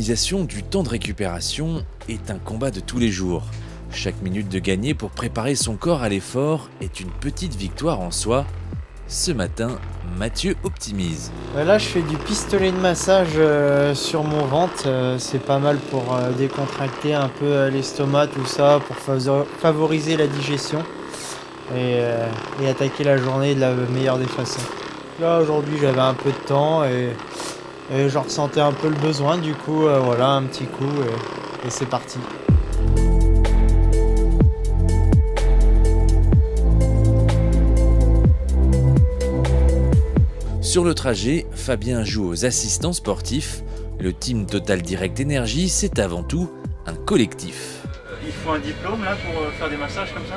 l'optimisation du temps de récupération est un combat de tous les jours. Chaque minute de gagner pour préparer son corps à l'effort est une petite victoire en soi. Ce matin, Mathieu optimise. Là, je fais du pistolet de massage sur mon ventre. C'est pas mal pour décontracter un peu l'estomac, tout ça, pour favoriser la digestion et attaquer la journée de la meilleure des façons. Là, aujourd'hui, j'avais un peu de temps et j'en ressentais un peu le besoin. Du coup, voilà, un petit coup et c'est parti. Sur le trajet, Fabien joue aux assistants sportifs. Le team Total Direct Energy, c'est avant tout un collectif. Il faut un diplôme là pour faire des massages comme ça?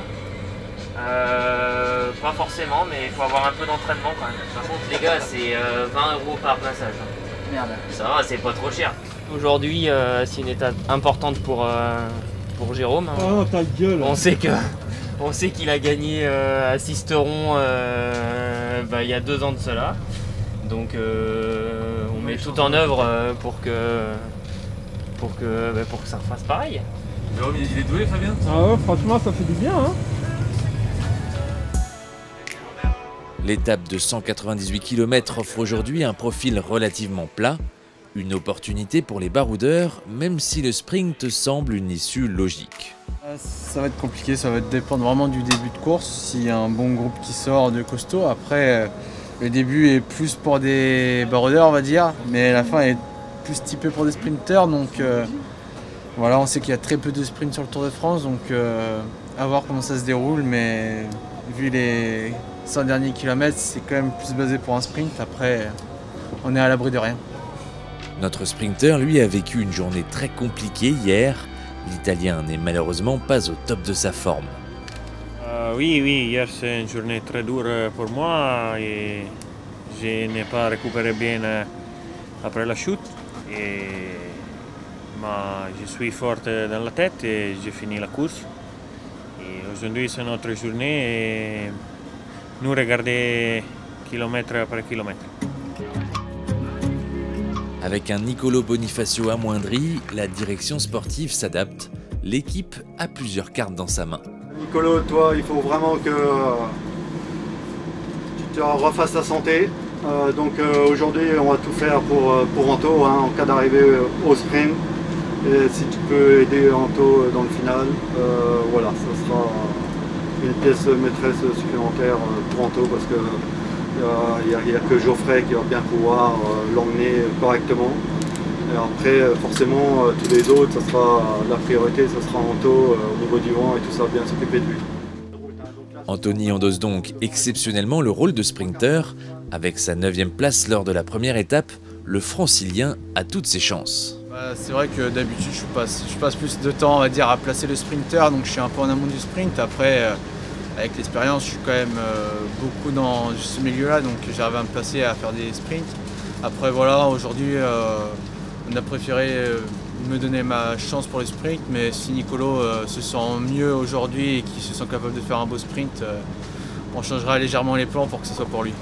Pas forcément, mais il faut avoir un peu d'entraînement quand même. Par contre, les gars, c'est 20 € par massage. Merde. Ça va, c'est pas trop cher. Aujourd'hui, c'est une étape importante pour Jérôme. Oh, ta gueule! On sait qu'il a gagné à Sisteron il y a 2 ans de cela. Donc on met tout en œuvre pour que ça refasse pareil. Jérôme, il est doué, Fabien? Ah ouais, franchement, ça fait du bien, hein. L'étape de 198 km offre aujourd'hui un profil relativement plat, une opportunité pour les baroudeurs, même si le sprint semble une issue logique. Ça va être compliqué, ça va dépendre vraiment du début de course, s'il y a un bon groupe qui sort de costaud. Après, le début est plus pour des baroudeurs, on va dire, mais la fin est plus typée pour des sprinteurs. Donc voilà, on sait qu'il y a très peu de sprints sur le Tour de France, donc à voir comment ça se déroule, mais vu les 100 derniers kilomètres, c'est quand même plus basé pour un sprint. Après, on est à l'abri de rien. Notre sprinter, lui, a vécu une journée très compliquée hier. L'Italien n'est malheureusement pas au top de sa forme. Oui, hier c'est une journée très dure pour moi et je n'ai pas récupéré bien après la chute. Mais je suis fort dans la tête et j'ai fini la course. Et aujourd'hui c'est notre journée et nous regarder kilomètre après kilomètre. Avec un Nicolo Bonifacio amoindri, la direction sportive s'adapte. L'équipe a plusieurs cartes dans sa main. Nicolo, toi, il faut vraiment que tu te refasses ta santé. Aujourd'hui, on va tout faire pour Anto, en cas d'arrivée au sprint. Et si tu peux aider Anto dans le final, voilà, ça sera une pièce maîtresse supplémentaire pour Anto parce que il n'y a que Geoffrey qui va bien pouvoir l'emmener correctement. Et après, forcément, tous les autres, ça sera la priorité, ça sera Anto au niveau du vent et tout ça, bien s'occuper de lui. Anthony endosse donc exceptionnellement le rôle de sprinter. Avec sa 9e place lors de la première étape, le francilien a toutes ses chances. C'est vrai que d'habitude, je passe plus de temps, on va dire, à placer le sprinter, donc je suis un peu en amont du sprint. Après, avec l'expérience, je suis quand même beaucoup dans ce milieu-là, donc j'arrive à me placer à faire des sprints. Après, voilà, aujourd'hui, on a préféré me donner ma chance pour le sprint, mais si Nicolo se sent mieux aujourd'hui et qu'il se sent capable de faire un beau sprint, on changera légèrement les plans pour que ce soit pour lui.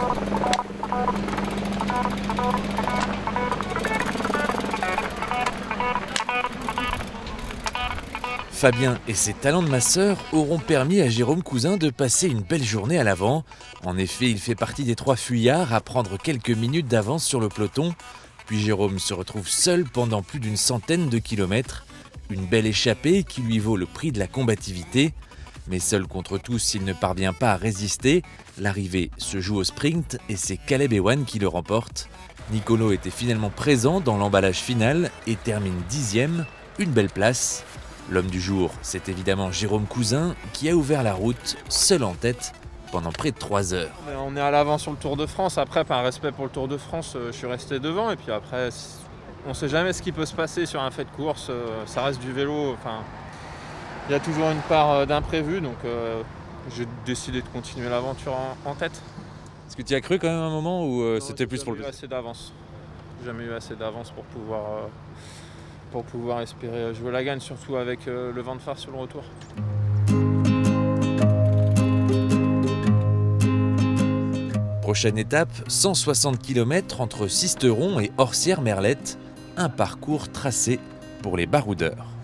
Fabien et ses talents de masseur auront permis à Jérôme Cousin de passer une belle journée à l'avant. En effet, il fait partie des 3 fuyards à prendre quelques minutes d'avance sur le peloton. Puis Jérôme se retrouve seul pendant plus d'une centaine de kilomètres. Une belle échappée qui lui vaut le prix de la combativité. Mais seul contre tous, il ne parvient pas à résister. L'arrivée se joue au sprint et c'est Caleb Ewan qui le remporte. Nicolo était finalement présent dans l'emballage final et termine 10e, une belle place. L'homme du jour, c'est évidemment Jérôme Cousin qui a ouvert la route, seul en tête, pendant près de 3 heures. On est à l'avant sur le Tour de France. Après, par respect pour le Tour de France, je suis resté devant. Et puis après, on ne sait jamais ce qui peut se passer sur un fait de course. Ça reste du vélo. Enfin, il y a toujours une part d'imprévu. Donc j'ai décidé de continuer l'aventure en tête. Est-ce que tu y as cru quand même à un moment ou c'était plus pour le plaisir? Assez d'avance. Jamais eu assez d'avance pour pouvoir espérer jouer la gagne, surtout avec le vent de phare sur le retour. Prochaine étape, 160 km entre Sisteron et Orsières-Merlette. un parcours tracé pour les baroudeurs.